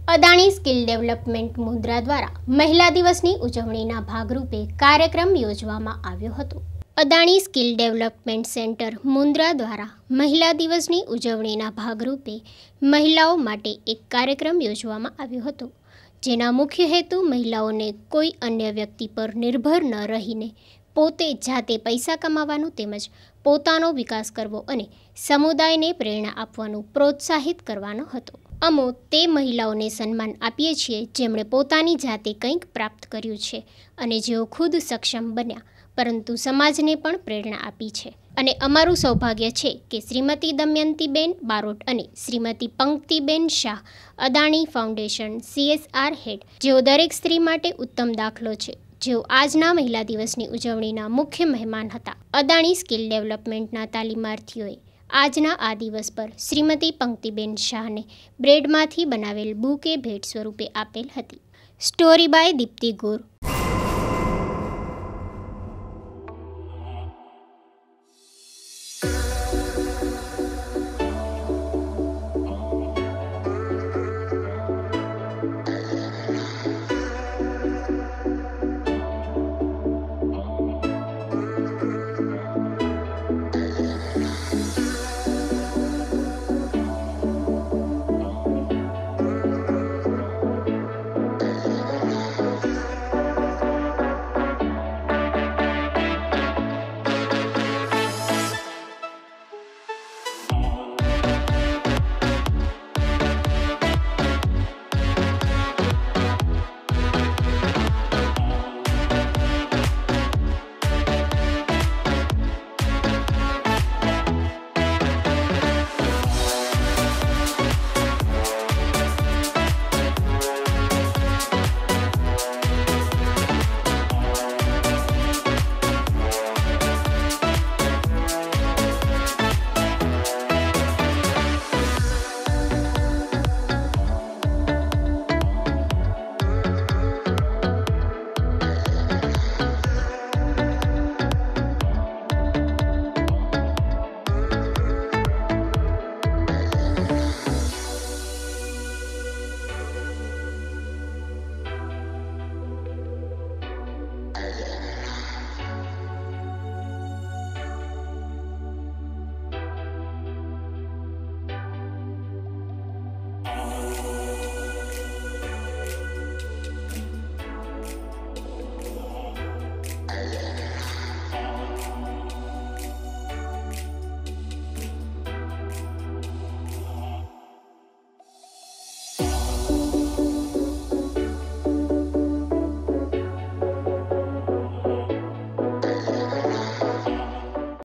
Adani skill development Mundra દ્વારા મહિલા દિવસની ઉજવણીના ભાગરૂપે કાર્યક્રમ યોજવામાં આવ્યો હતો. Adani skill development centre Mundra દ્વારા મહિલા દિવસની ઉજવણીના ભાગરૂપે મહિલાઓ માટે એક કાર્યક્રમ યોજવામાં આવ્યો હતો, જેના મુખ્ય હેતુ મહિલાઓને કોઈ અન્ય વ્યક્તિ પર નિર્ભર ન રહીને પોતે જાતે પૈસા કમાવાનું તેમજ પોતાનો વિકાસ કરવો અને સમુદાયને પ્રેરણા આપવાનું પ્રોત્સાહિત કરવાનો હતો. અમે તે મહિલાઓને સન્માન આપીએ છીએ જેમણે પોતાની જાતે કંઈક પ્રાપ્ત કર્યું છે અને જેઓ ખુદ સક્ષમ બન્યા પરંતુ સમાજને પણ પ્રેરણા આપી છે. અને અમારું સૌભાગ્ય છે કે શ્રીમતી દમયંતીબેન બારોટ અને Shrimati Panktiben Shah, Adani foundation CSR head, જેઓ દરેક સ્ત્રી માટે ઉત્તમ દાખલો છે, જેઓ આજના મહિલા દિવસની ઉજવણીના મુખ્ય મહેમાન હતા. અદાણી સ્કિલ ડેવલપમેન્ટના તાલીમાર્થીઓએ આજના આ દિવસ પર શ્રીમતી પંક્તિબેન શાહને બ્રેડમાંથી બનાવેલ બુકે ભેટ સ્વરૂપે આપેલ હતી. Story by Deepti Gor,